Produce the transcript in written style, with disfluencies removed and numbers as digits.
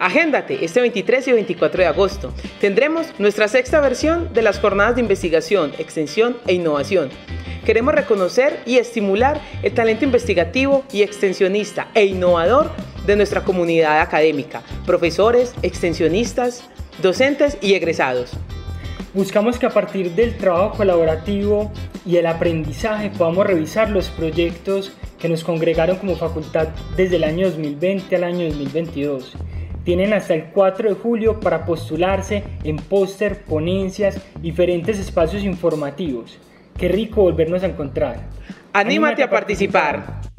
Agéndate, este 23 y 24 de agosto tendremos nuestra sexta versión de las jornadas de investigación, extensión e innovación. Queremos reconocer y estimular el talento investigativo y extensionista e innovador de nuestra comunidad académica, profesores, extensionistas, docentes y egresados. Buscamos que a partir del trabajo colaborativo y el aprendizaje podamos revisar los proyectos que nos congregaron como facultad desde el año 2020 al año 2022. Tienen hasta el 4 de julio para postularse en póster, ponencias, diferentes espacios informativos. Qué rico volvernos a encontrar. ¡Anímate a participar!